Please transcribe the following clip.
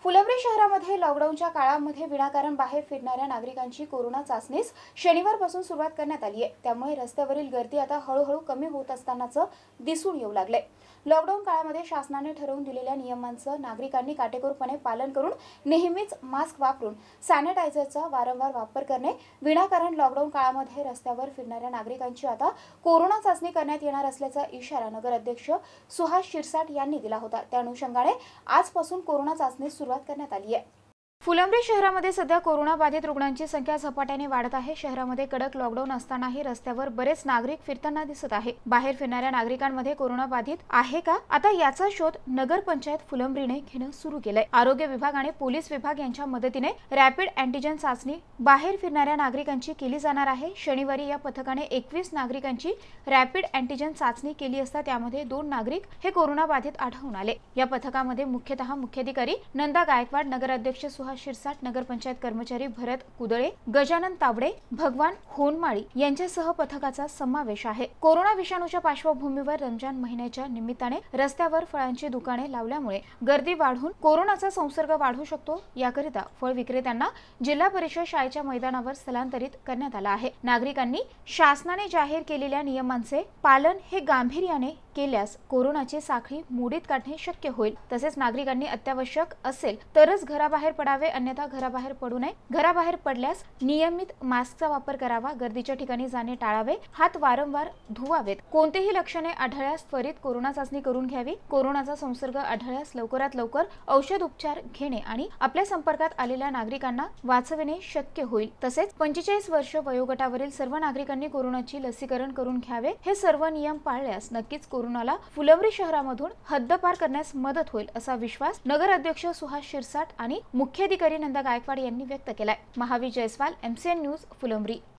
फुलंब्री शहरामध्ये लॉकडाऊनच्या काळामध्ये विनाकारण बाहेर फिरणाऱ्या नागरिकांची कोरोना चाचणीस शनिवारपासून सुरुवात करण्यात आली आहे। त्यामुळे रस्त्यावरील गर्दी आता हळूहळू कमी होत असतानाच दिसून येऊ लागले। लॉकडाऊन काळामध्ये शासनाने ठरवून दिलेल्या नियमांचं नागरिकांनी काटेकोरपणे पालन करून नेहमीच मास्क वापरून सॅनिटायझरचा वारंवार वापर करणे, विनाकारण लॉकडाऊन काळामध्ये रस्त्यावर फिरणाऱ्या नागरिकांची आता कोरोना चाचणी करण्यात येणार असल्याचा इशारा नगराध्यक्ष सुहास शिरसाट यांनी दिला होता। त्या अनुषंगाने आजपासून कोरोना चाचणी सुरुवात करण्यात आली आहे। फुलंब्री शहरामध्ये सध्या कोरोना बाधित रुग्णांची संख्या झपाट्याने वाढत आहे। शहरामध्ये कडक लॉकडाऊन असतानाही रस्त्यावर बरेच नागरिक फिरताना दिसत आहे। बाहेर फिरणाऱ्या नागरिकांमध्ये कोरोना बाधित आहे का, आता याचा शोध नगर पंचायत फुलंब्रीने घेणं सुरू केलंय। आरोग्य विभाग आणि पोलीस विभाग यांच्या मदतीने रॅपिड अँटीजन चाचणी बाहेर फिरणाऱ्या नागरिकांची केली जाणार आहे। शनिवारी या पथकाने 21 नागरिकांची रॅपिड अँटीजन चाचणी केली असता त्यामध्ये 2 नागरिक हे कोरोना बाधित आढळून आले। या पथकामध्ये मुख्यतः मुख्याधिकारी नंदा गायकवाड, नगराध्यक्ष सुहास शिरसाट, नगरपंचायत कर्मचारी भरत कुदळे, गजानन तावडे, भगवान होनमाळी यांच्यासह पथकाचा समावेश आहे। कोरोना विषाणूच्या पार्श्वभूमीवर रमजान महिन्याच्या निमित्ताने रस्त्यावर फळांची दुकाने लावल्यामुळे गर्दी वाढून कोरोनाचा संसर्ग वाढू शकतो। याकरिता फळ विक्रेत्यांना जिल्हा परिषद शाळेच्या मैदानावर स्थलांतरित करण्यात आलं आहे। नागरिकांनी शासनाने जाहीर केलेल्या नियमांचे पालन हे गांभीर्याने केल्यास कोरोनाची साखळी मोडीत काढणे शक्य होईल। तसेच नागरिकांनी अत्यावश्यक असेल तरच घराबाहेर पडावे, अन्यथा घराबाहेर पडू नये। घराबाहेर पडल्यास नियमित मास्कचा वापर करावा, गर्दीच्या ठिकाणी जाणे टाळावे, हात वारंवार धुवावेत। कोणतेही लक्षणे आढळल्यास त्वरित कोरोना चाचणी करून घ्यावी। कोरोनाचा संसर्ग आढळल्यास लवकरात लवकर औषध उपचार घेणे आणि आपल्या संपर्कात आलेल्या नागरिकांना वाचविणे शक्य होईल। तसेच 45 वर्ष वयोगटावरील सर्व नागरिकांनी कोरोनाची लसीकरण करून घ्यावे। हे सर्व नियम पाळल्यास नक्कीच कोरोनाला फुलंब्री शहरामधून हद्दपार करण्यास मदत होईल, असा विश्वास नगराध्यक्ष सुहास शिरसाट आणि मुख्याधिकारी नंदा गायकवाड यांनी व्यक्त केलाय। Mahavir Jaiswal, MCN news, Phulambri.